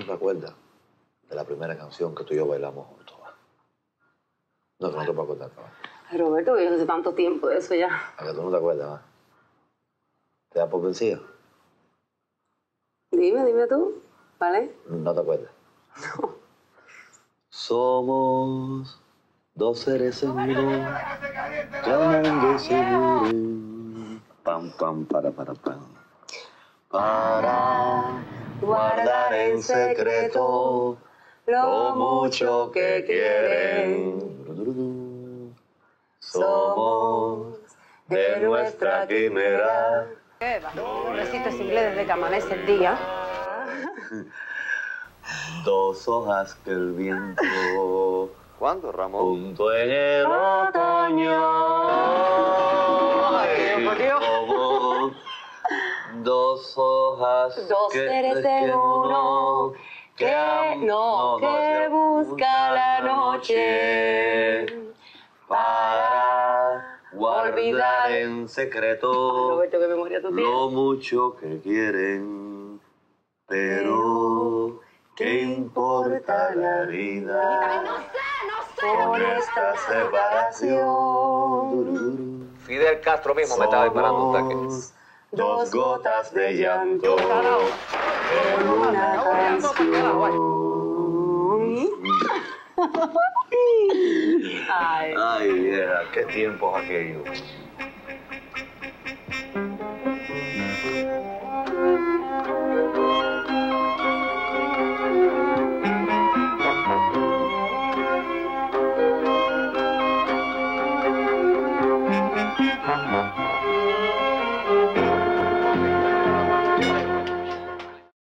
te acuerdas de la primera canción que tú y yo bailamos juntos? ¿Va? No, que no te puedo acordar, ¿va? Ay, Roberto, yo hace tanto tiempo de eso ya. A que tú no te acuerdas, ¿va? ¿Te da por vencida? Dime tú, ¿vale? No te acuerdas. No. Somos dos seres seguros, llamando seguro. Pam, pam, pam. Para guardar en secreto lo mucho que quieren. Somos de nuestra quimera. Pobrecito ese inglés desde que amanece el día. Dos hojas que el viento. ¿Cuándo, Ramón? Junto en el otoño. Ay, por Dios. Como dos hojas. Dos seres en uno que busca la noche para guardar en secreto Roberto, qué memoria tú tienes. lo mucho que quieren, pero ¿qué importa la vida con esta separación? Fidel Castro mismo me estaba disparando un taque. Dos gotas de llanto en una canción. Ay, qué tiempos aquellos.